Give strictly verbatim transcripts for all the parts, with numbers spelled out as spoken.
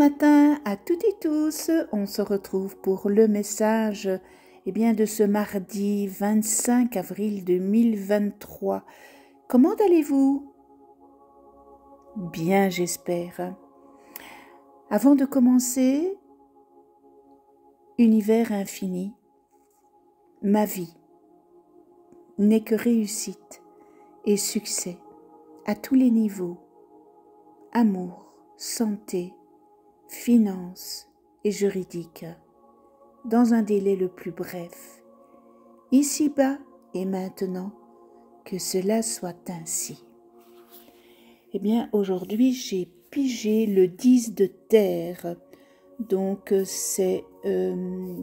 matin à toutes et tous, on se retrouve pour le message eh bien, de ce mardi vingt-cinq avril deux mille vingt-trois. Comment allez-vous? Bien, j'espère. Avant de commencer, univers infini, ma vie n'est que réussite et succès à tous les niveaux, amour, santé, finances et juridique, dans un délai le plus bref, ici-bas et maintenant, que cela soit ainsi. Eh bien, aujourd'hui, j'ai pigé le dix de terre, donc c'est euh,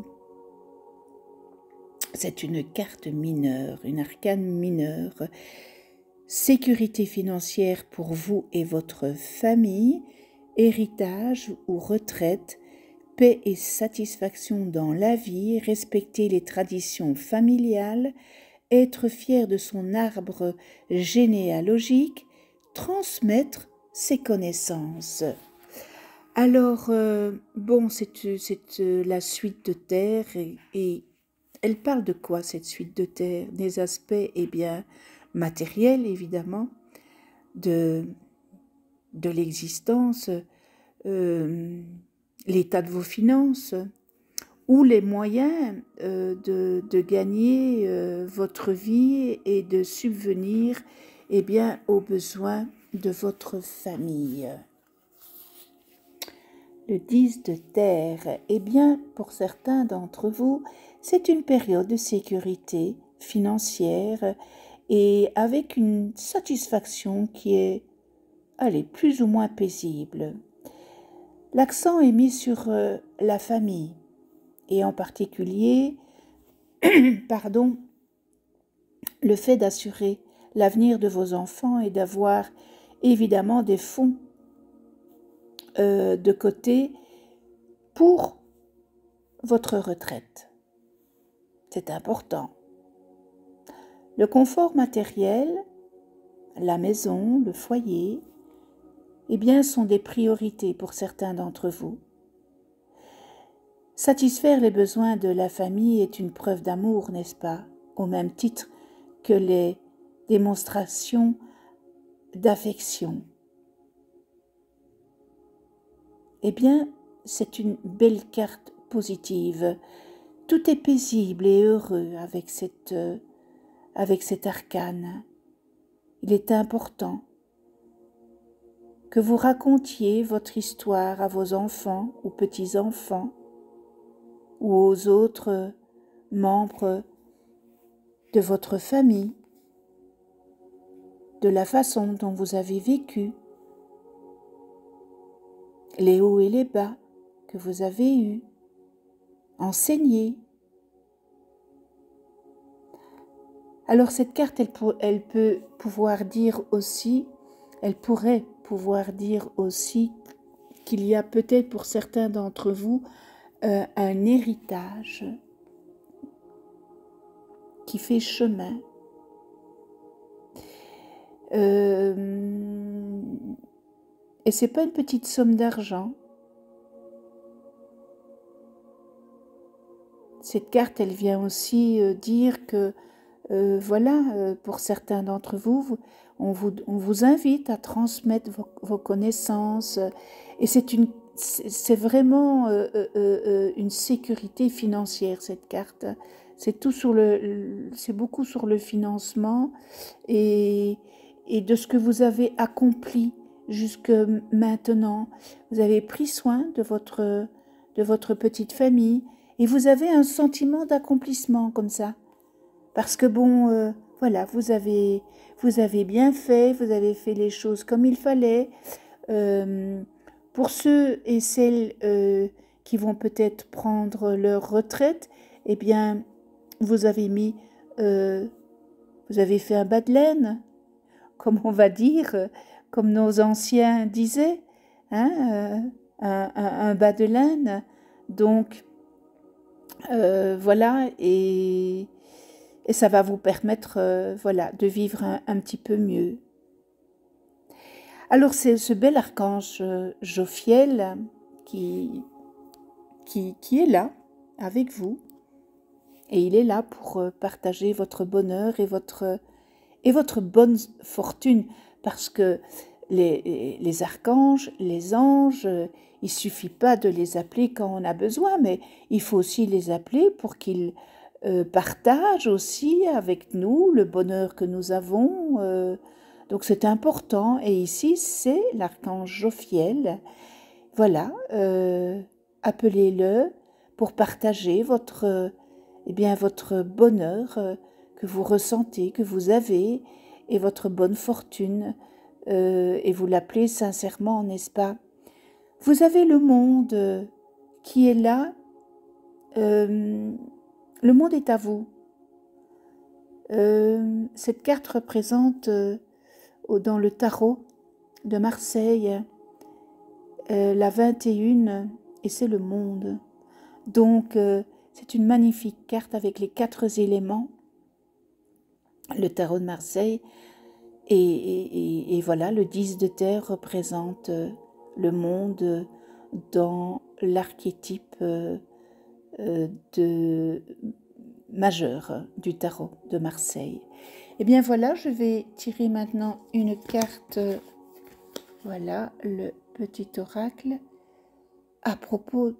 c'est une carte mineure, une arcane mineure, sécurité financière pour vous et votre famille, héritage ou retraite, paix et satisfaction dans la vie, respecter les traditions familiales, être fier de son arbre généalogique, transmettre ses connaissances. Alors, euh, bon, c'est, c'est euh, la suite de terre et, et elle parle de quoi cette suite de terre? Des aspects, eh bien, matériels évidemment, de, de l'existence, euh, l'état de vos finances, ou les moyens euh, de, de gagner euh, votre vie et de subvenir eh bien, aux besoins de votre famille. Le dix de terre, eh bien, pour certains d'entre vous, c'est une période de sécurité financière et avec une satisfaction qui est, allez, plus ou moins paisible. L'accent est mis sur euh, la famille et en particulier, pardon, le fait d'assurer l'avenir de vos enfants et d'avoir évidemment des fonds euh, de côté pour votre retraite. C'est important. Le confort matériel, la maison, le foyer, eh bien, sont des priorités pour certains d'entre vous. Satisfaire les besoins de la famille est une preuve d'amour, n'est-ce pas? Au même titre que les démonstrations d'affection. Eh bien, c'est une belle carte positive. Tout est paisible et heureux avec cette, euh, avec cet arcane. Il est important que vous racontiez votre histoire à vos enfants ou petits-enfants ou aux autres membres de votre famille, de la façon dont vous avez vécu, les hauts et les bas que vous avez eus, enseignés. Alors cette carte, elle, pour, elle peut pouvoir dire aussi, elle pourrait pouvoir dire aussi qu'il y a peut-être pour certains d'entre vous euh, un héritage qui fait chemin. Euh, et c'est pas une petite somme d'argent. Cette carte, elle vient aussi euh, dire que Euh, voilà, euh, pour certains d'entre vous, on vous, on vous invite à transmettre vos, vos connaissances et c'est une, c'est vraiment euh, euh, euh, une sécurité financière cette carte. C'est tout sur le, c'est beaucoup sur le financement et, et de ce que vous avez accompli jusque maintenant. Vous avez pris soin de votre, de votre petite famille et vous avez un sentiment d'accomplissement comme ça. Parce que bon, euh, voilà, vous avez, vous avez bien fait, vous avez fait les choses comme il fallait. Euh, pour ceux et celles euh, qui vont peut-être prendre leur retraite, eh bien, vous avez mis, euh, vous avez fait un bas de laine, comme on va dire, comme nos anciens disaient, hein, euh, un, un, un bas de laine. Donc, euh, voilà, et... Et ça va vous permettre euh, voilà, de vivre un, un petit peu mieux. Alors c'est ce bel archange euh, Jophiel qui, qui, qui est là avec vous. Et il est là pour partager votre bonheur et votre, et votre bonne fortune. Parce que les, les archanges, les anges, il ne suffit pas de les appeler quand on a besoin, mais il faut aussi les appeler pour qu'ils euh, partagent aussi avec nous le bonheur que nous avons. Euh, donc c'est important. Et ici, c'est l'archange Jophiel. Voilà, euh, appelez-le pour partager votre, eh bien, votre bonheur euh, que vous ressentez, que vous avez, et votre bonne fortune. Euh, et vous l'appelez sincèrement, n'est-ce pas? Vous avez le monde euh, qui est là. Euh, le monde est à vous. Euh, cette carte représente euh, dans le tarot de Marseille euh, la vingt et une, et c'est le monde. Donc, euh, c'est une magnifique carte avec les quatre éléments, le tarot de Marseille. Et, et, et voilà, le dix de terre représente euh, le monde dans l'archétype euh, euh, de majeur du tarot de Marseille. Et bien voilà, je vais tirer maintenant une carte, euh, voilà, le petit oracle, à propos,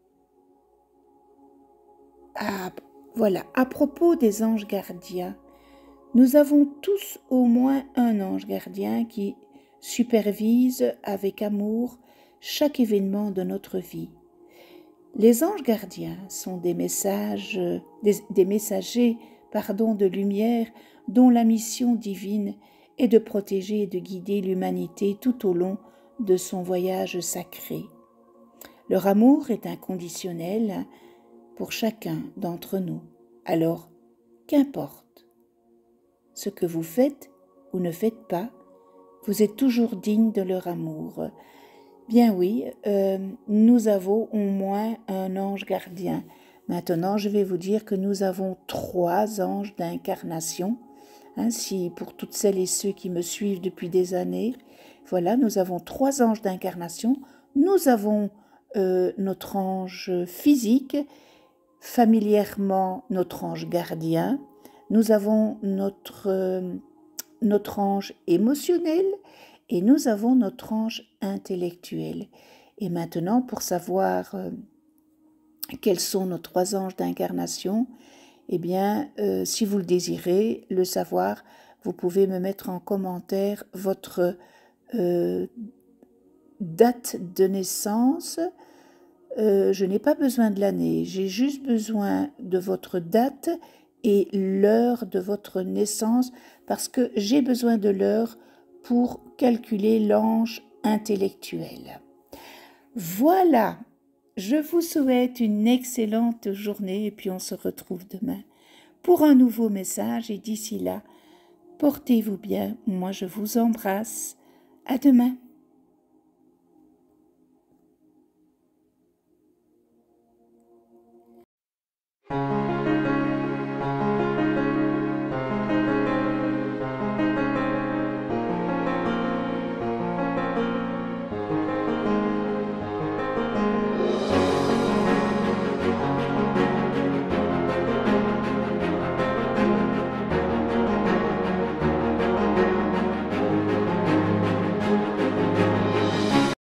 à, voilà, à propos des anges gardiens. Nous avons tous au moins un ange gardien qui supervise avec amour chaque événement de notre vie. Les anges gardiens sont des messages, des, des messagers, pardon, de lumière dont la mission divine est de protéger et de guider l'humanité tout au long de son voyage sacré. Leur amour est inconditionnel pour chacun d'entre nous. Alors, qu'importe ce que vous faites ou ne faites pas, vous êtes toujours digne de leur amour. Bien oui, euh, nous avons au moins un ange gardien. Maintenant, je vais vous dire que nous avons trois anges d'incarnation. Hein, si pour toutes celles et ceux qui me suivent depuis des années, voilà, nous avons trois anges d'incarnation. Nous avons euh, notre ange physique, familièrement notre ange gardien. Nous avons notre, euh, notre ange émotionnel et nous avons notre ange intellectuel. Et maintenant, pour savoir euh, quels sont nos trois anges d'incarnation, eh bien, euh, si vous le désirez, le savoir, vous pouvez me mettre en commentaire votre euh, date de naissance. Euh, je n'ai pas besoin de l'année, j'ai juste besoin de votre date et l'heure de votre naissance, parce que j'ai besoin de l'heure pour calculer l'ange intellectuel. Voilà, je vous souhaite une excellente journée et puis on se retrouve demain pour un nouveau message et d'ici là, portez-vous bien, moi je vous embrasse, à demain.